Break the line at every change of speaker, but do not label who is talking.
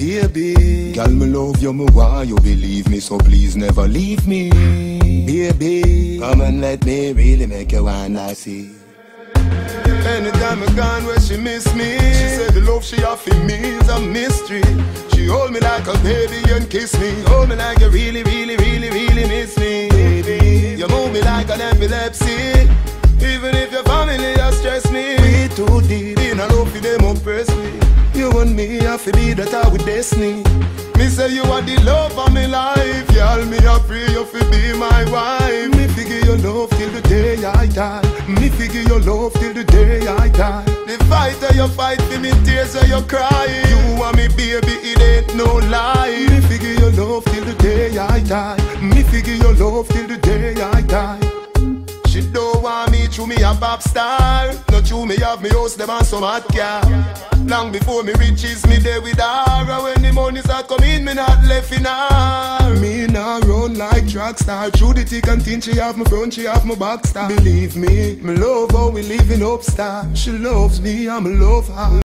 baby. Girl, me love you, me why you believe me, so please never leave me. Baby, come and let me really make you wanna see. Anytime I gone where she miss me, she said the love she offer me is a mystery. She hold me like a baby and kiss me. Hold me like you really, really, really, really miss me. Baby, you move me like an epilepsy. Even if your family has stressed me, we too deep in a love for them oppress me. You and me have to be that our destiny. Me say you are the love of my life. Y'all me I pray you fi be my wife. Me figure your love till the day I die. Me figure your love till the day I die. The fight that you fight for me, tears that you cry. You and me baby, it ain't no lie. Me figure your love till the day I die. Me figure your love till the day I die. She don't want me through me a pop star. Not through me have me house them and some hot car. Long before me riches me there with her. And when the money start coming me not left in her. Me now run like track star. Through the thick and thin she have my front, she have my back star. Believe me, me love how we living up star. She loves me, I'm love her.